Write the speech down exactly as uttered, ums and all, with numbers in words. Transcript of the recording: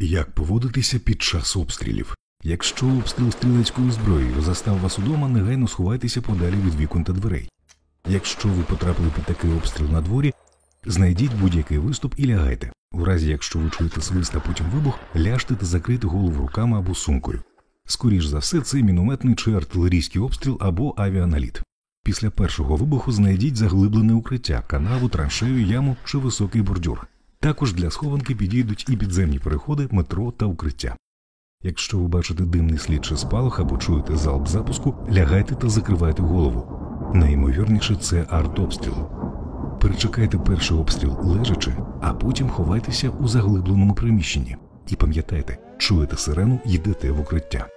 Як поводитися під час обстрілів? Якщо обстріл стрілецькою зброєю застав вас удома, негайно сховайтеся подалі від вікон та дверей. Якщо ви потрапили під такий обстріл на дворі, знайдіть будь-який виступ і лягайте. У разі, якщо ви чуєте свист, а потім вибух, ляжте та закрийте голову руками або сумкою. Скоріш за все, це мінометний чи артилерійський обстріл або авіаналіт. Після першого вибуху знайдіть заглиблене укриття, канаву, траншею, яму чи високий бордюр. Також для схованки підійдуть і підземні переходи, метро та укриття. Якщо ви бачите димний слід чи спалах або чуєте залп запуску, лягайте та закривайте голову. Найімовірніше, це артобстріл. Перечекайте перший обстріл лежачи, а потім ховайтеся у заглибленому приміщенні. І пам'ятайте, чуєте сирену, йдете в укриття.